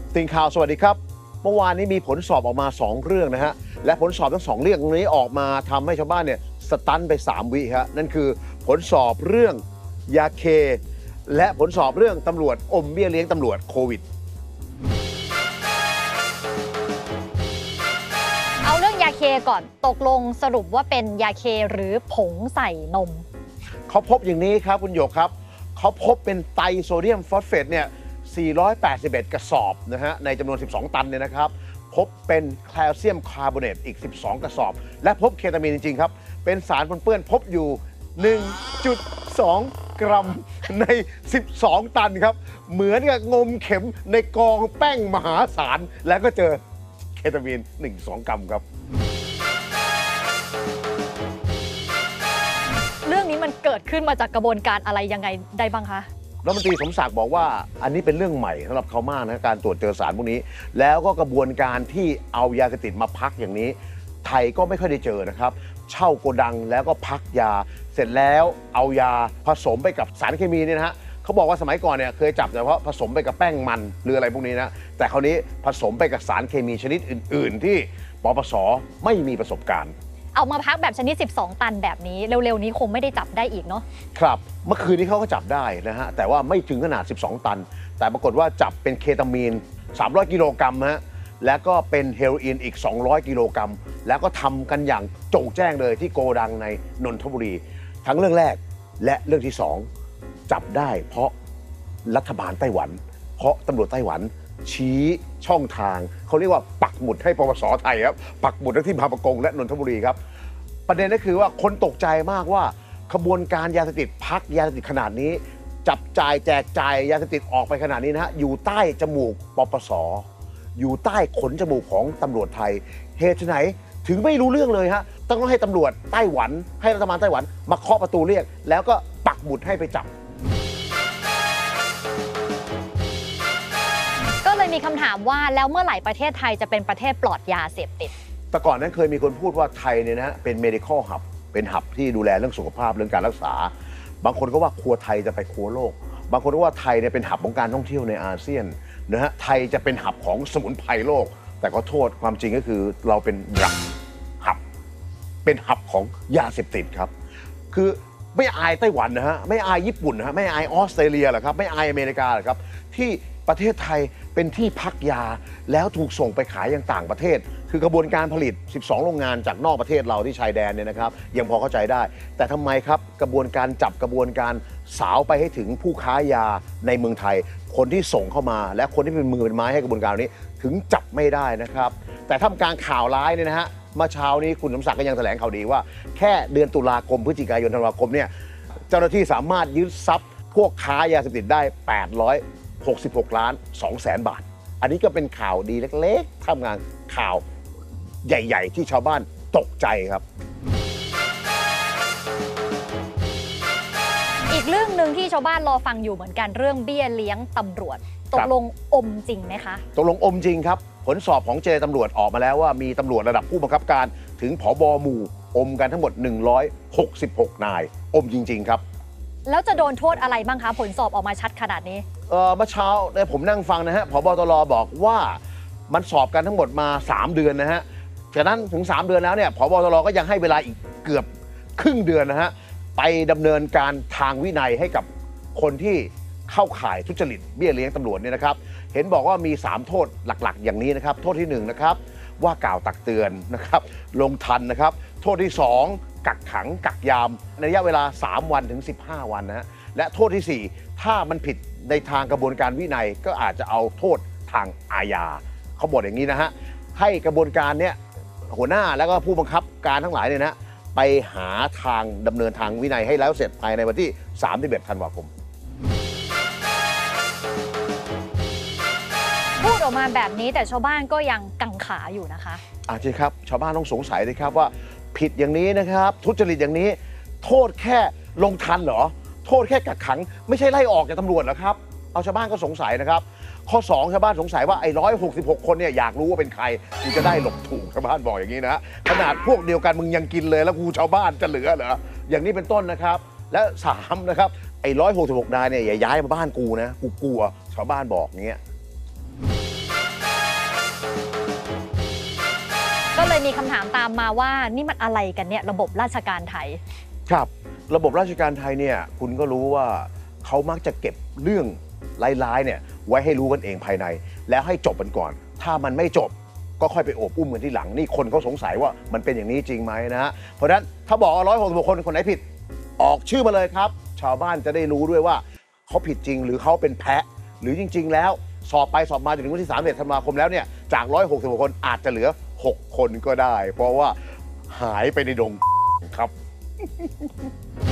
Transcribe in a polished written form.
ติ่งข่าวสวัสดีครับเมื่อวานนี้มีผลสอบออกมา2เรื่องนะฮะและผลสอบทั้ง2เรื่องนี้ออกมาทำให้ชาวบ้านเนี่ยสตันไป3วิฮะนั่นคือผลสอบเรื่องยาเคและผลสอบเรื่องตำรวจอมเบี้ยเลี้ยงตำรวจโควิดเอาเรื่องยาเคก่อนตกลงสรุปว่าเป็นยาเคหรือผงใส่นมเขาพบอย่างนี้ครับคุณโยกครับเขาพบเป็นไตรโซเดียมฟอสเฟตเนี่ย481 กระสอบนะฮะในจำนวน12 ตันเนี่ยนะครับพบเป็นแคลเซียมคาร์บอเนตอีก12 กระสอบและพบเคตามีนจริงๆครับเป็นสารปนเปื้อนพบอยู่ 1.2 กรัมใน12 ตันครับเหมือนกับงมเข็มในกองแป้งมหาศาลแล้วก็เจอเคตามีน 1-2 กรัมครับเรื่องนี้มันเกิดขึ้นมาจากกระบวนการอะไรยังไงได้บ้างคะรัฐมนตรีสมศักดิ์บอกว่าอันนี้เป็นเรื่องใหม่สำหรับเขามากนะการตรวจเจอสารพวกนี้แล้วก็กระบวนการที่เอายาเสพติดมาพักอย่างนี้ไทยก็ไม่ค่อยได้เจอนะครับเช่าโกดังแล้วก็พักยาเสร็จแล้วเอายาผสมไปกับสารเคมีเนี่ยนะฮะเขาบอกว่าสมัยก่อนเนี่ยเคยจับแต่เพราะผสมไปกับแป้งมันหรืออะไรพวกนี้นะแต่คราวนี้ผสมไปกับสารเคมีชนิดอื่นๆที่ปปส.ไม่มีประสบการณ์เอามาพักแบบชนิด12 ตันแบบนี้เร็วๆนี้คงไม่ได้จับได้อีกเนาะครับเมื่อคืนนี้เขาก็จับได้นะฮะแต่ว่าไม่ถึงขนาด12 ตันแต่ปรากฏว่าจับเป็นเคตามีน300 กิโลกรัมฮะแล้วก็เป็นเฮโรอีนอีก200 กิโลกรัมแล้วก็ทำกันอย่างโจ่งแจ้งเลยที่โกดังในนนทบุรีทั้งเรื่องแรกและเรื่องที่2จับได้เพราะรัฐบาลไต้หวันเพราะตำรวจไต้หวันชี้ช่องทางเขาเรียกว่าปักหมุดให้ปปส.ไทยครับปักหมุดทั้งที่บางประกงและนนทบุรีครับประเด็นก็คือว่าคนตกใจมากว่าขบวนการยาเสพติดพักยาเสพติดขนาดนี้จับจ่ายแจกจ่ายยาเสพติดออกไปขนาดนี้นะฮะอยู่ใต้จมูกปปส.อยู่ใต้ขนจมูกของตำรวจไทยเหตุไหนถึงไม่รู้เรื่องเลยฮะต้องให้ตำรวจไต้หวันให้รัฐบาลไต้หวันมาเคาะประตูเรียกแล้วก็ปักหมุดให้ไปจับก็เลยมีคำถามว่าแล้วเมื่อไหร่ประเทศไทยจะเป็นประเทศปลอดยาเสพติดแต่ก่อนนั้นเคยมีคนพูดว่าไทยเนี่ยนะเป็น medical hub เป็นหับที่ดูแลเรื่องสุขภาพเรื่องการรักษาบางคนก็ว่าครัวไทยจะไปครัวโลกบางคนก็ว่าไทยเนี่ยเป็นหับของการท่องเที่ยวในอาเซียนนะฮะไทยจะเป็นหับของสมุนไพรโลกแต่ขอโทษความจริงก็คือเราเป็นรักหับเป็นหับของยาเสพติดครับคือไม่อายไต้หวันนะฮะไม่อายญี่ปุ่นนะฮะไม่อายออสเตรเลียหรอครับไม่อายอเมริกาหรอครับที่ประเทศไทยเป็นที่พักยาแล้วถูกส่งไปขายยังต่างประเทศคือกระบวนการผลิต12โรงงานจากนอกประเทศเราที่ชายแดนเนี่ยนะครับยังพอเข้าใจได้แต่ทำไมครับกระบวนการจับกระบวนการสาวไปให้ถึงผู้ค้ายาในเมืองไทยคนที่ส่งเข้ามาและคนที่เป็นมือเป็นไม้ให้กระบวนการนี้ถึงจับไม่ได้นะครับแต่ท่ามกลางข่าวร้ายเนี่ยนะฮะเมื่อเช้านี้คุณสมศักดิ์ก็ยังแถลงข่าวดีว่าแค่เดือนตุลาคมพฤศจิกายนธันวาคมเนี่ยเจ้าหน้าที่สามารถยึดทรัพย์พวกค้ายาเสพติดได้866.2 ล้านบาทอันนี้ก็เป็นข่าวดีเล็กๆท่ามกลางข่าวใหญ่ๆที่ชาวบ้านตกใจครับอีกเรื่องหนึ่งที่ชาวบ้านรอฟังอยู่เหมือนกันเรื่องเบี้ยเลี้ยงตำรวจตกลงอมจริงไหมคะตกลงอมจริงครับผลสอบของเจตำรวจออกมาแล้วว่ามีตำรวจระดับผู้บังคับการถึงผบ.หมู่อมกันทั้งหมด166 นายอมจริงๆครับแล้วจะโดนโทษอะไรบ้างคะผลสอบออกมาชัดขนาดนี้เมื่อเช้าเนี่ยผมนั่งฟังนะฮะผบ.ตร.บอกว่ามันสอบกันทั้งหมดมา3 เดือนนะฮะจากนั้นถึง3 เดือนแล้วเนี่ยผบ.ตร.ก็ยังให้เวลาอีกเกือบครึ่งเดือนนะฮะไปดำเนินการทางวินัยให้กับคนที่เข้าข่ายทุจริตเบี้ยเลี้ยงตำรวจเนี่ยนะครับเห็นบอกว่ามี3 โทษหลักๆอย่างนี้นะครับโทษที่1นะครับว่ากล่าวตักเตือนนะครับลงทันนะครับโทษที่2กักขังกักยามในระยะเวลา3 วันถึง15 วันนะฮะและโทษที่4ถ้ามันผิดในทางกระบวนการวินัยก็อาจจะเอาโทษทางอาญาเขาบอกอย่างนี้นะฮะให้กระบวนการเนี้ยหัวหน้าแล้วก็ผู้บังคับการทั้งหลายเนี่ยนะไปหาทางดำเนินทางวินัยให้แล้วเสร็จภายในวันที่31 ธันวาคมพูดออกมาแบบนี้แต่ชาวบ้านก็ยังกังขาอยู่นะคะจริงครับชาวบ้านต้องสงสัยเลยครับว่าผิดอย่างนี้นะครับทุจริตอย่างนี้โทษแค่ลงทันเหรอโทษแค่กักขังไม่ใช่ไล่ออกจากตำรวจเหรอครับเอาชาวบ้านก็สงสัยนะครับข้อ2ชาวบ้านสงสัยว่าไอ้166 คนเนี่ยอยากรู้ว่าเป็นใครกูจะได้หลบถูกชาวบ้านบอกอย่างนี้นะขนาดพวกเดียวกันมึงยังกินเลยแล้วกูชาวบ้านจะเหลือเหรออย่างนี้เป็นต้นนะครับและ3นะครับไอ้166 นายเนี่ยอย่าย้ายมาบ้านกูนะกูกลัวชาวบ้านบอกอย่างเงี้ยมีคำถามตามมาว่านี่มันอะไรกันเนี่ยระบบราชการไทยครับระบบราชการไทยเนี่ยคุณก็รู้ว่าเขามักจะเก็บเรื่องร้ายๆเนี่ยไว้ให้รู้กันเองภายในแล้วให้จบกันก่อน ถ้ามันไม่จบก็ค่อยไปโอบอุ้มกันที่หลังนี่คนเขาสงสัยว่ามันเป็นอย่างนี้จริงไหมนะฮะเพราะฉะนั้นถ้าบอก166 คนคนไหนผิดออกชื่อมาเลยครับ ชาวบ้านจะได้รู้ด้วยว่าเขาผิดจริงหรือเขาเป็นแพะหรือจริงๆแล้วสอบไปสอบมาจนถึงวันที่31 ธันวาคมแล้วเนี่ยจาก166 คนอาจจะเหลือ6 คนก็ได้ เพราะว่าหายไปในดงครับ